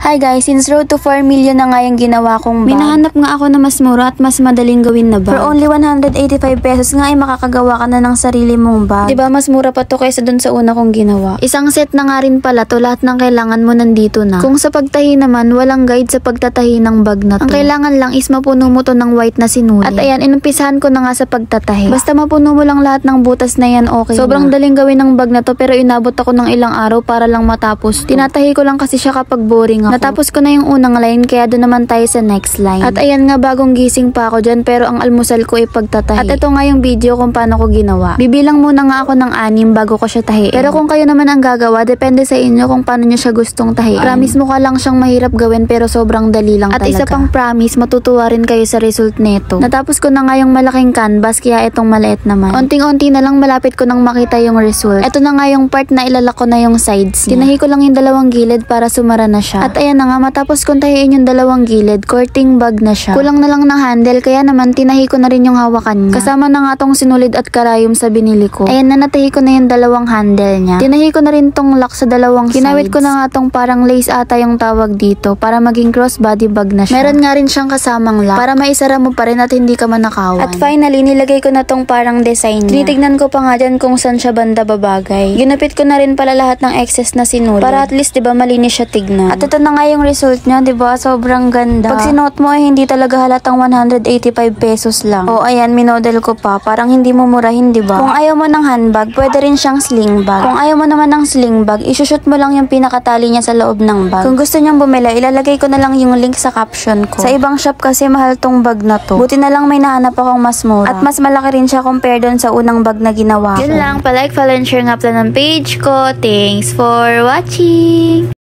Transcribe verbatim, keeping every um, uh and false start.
Hi guys, since road to four million na nga yung ginawa kong bag, minahanap nga ako na mas mura at mas madaling gawin na bag. For only one hundred eighty-five pesos nga ay makakagawa ka na ng sarili mong bag. Diba mas mura pa to kaysa dun sa una kong ginawa. Isang set na nga rin pala to, lahat ng kailangan mo nandito na. Kung sa pagtahi naman, walang guide sa pagtatahi ng bag na to. Ang kailangan lang is mapuno mo to ng white na sinuli. At ayan, inumpisahan ko na nga sa pagtatahi. Basta mapuno mo lang lahat ng butas na yan, okay Sobrang na. Daling gawin ng bag na to, pero inabot ako ng ilang araw para lang matapos to. Tinatahi ko lang kasi siya kapag boring ako. Natapos ko na yung unang line, kaya doon naman tayo sa next line. At ayan nga, bagong gising pa ako dyan, pero ang almusal ko ay pagtatahi. At ito nga yung video kung paano ko ginawa. Bibilang muna nga ako ng anim bago ko siya tahiin. Pero kung kayo naman ang gagawa, depende sa inyo kung paano nyo siya gustong tahiin. Promise mo ka lang siyang mahirap gawin, pero sobrang dali lang At talaga. At isa pang promise, matutuwa rin kayo sa result neto. Natapos ko na nga yung malaking canvas, kaya itong maliit naman. Unting-unti na lang malapit ko nang makita yung result. Ito na nga yung part na ilalak ko na yung sides niya. Tinahi ko lang yung dalawang gilid para sumara na siya. At ayan na nga, matapos kong tahiin yung dalawang gilid, courting bag na siya. Kulang na lang ng handle, kaya naman tinahi ko na rin yung hawakan niya. Kasama na nga tong sinulid at karayom sa binili ko. Ayan na, natahi ko na yung dalawang handle niya. Tinahi ko na rin tong lock sa dalawang sides. Kinawit ko na nga tong parang lace ata yung tawag dito, para maging crossbody bag na siya. Meron nga rin siyang kasamang lock, para maisara mo pa rin at hindi ka manakawan. At finally, nilagay ko na tong parang design niya. Tinitignan ko pa nga dyan kung saan siya banda babagay. Ginupit ko na rin pala lahat ng excess na sinulid, para at least diba malinis siya tignan. At ito na nga yung result niya, diba? Sobrang ganda. Pag sinuot mo ay hindi talaga halatang one hundred eighty-five pesos lang. O ayan, minodel ko pa. Parang hindi mo murahin, diba? Kung ayaw mo ng handbag, pwede rin siyang sling bag. Kung ayaw mo naman ng sling bag, isushoot mo lang yung pinakatali niya sa loob ng bag. Kung gusto niyang bumili, ilalagay ko na lang yung link sa caption ko. Sa ibang shop kasi mahal tong bag na to. Buti na lang may nahanap akong mas mura. At mas malaki rin siya compare doon sa unang bag na ginawa ko. Yun lang, palike, follow, and share nga pala ng page ko. Thanks for watching!